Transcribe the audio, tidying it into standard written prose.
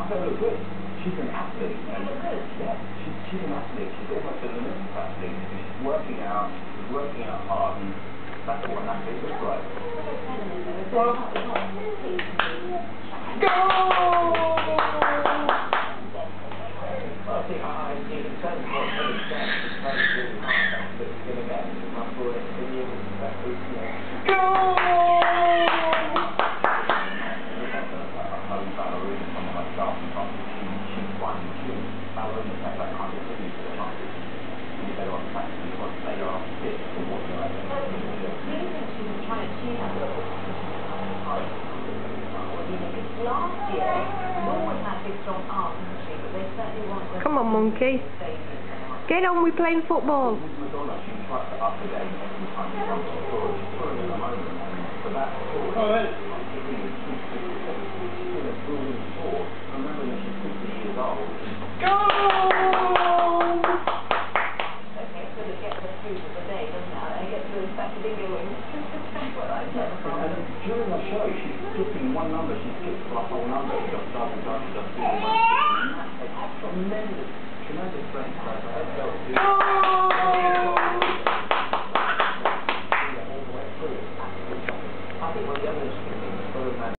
I felt look good. She's an athlete. You look good. Yeah, she's an athlete. She's almost an Olympic athlete. She's working out hard, and that's what an athlete looks like. Go! I think in terms of what Kelly said, it's very really hard. That's what it's going to get. I thought it's going to be able to that week, you know. Go! Last year, Norwood had big strong arms, didn't she? But they certainly want to. Come on, monkey. Get on with playing football. During the show, she's skipping one number, she skips the whole number, she just doesn't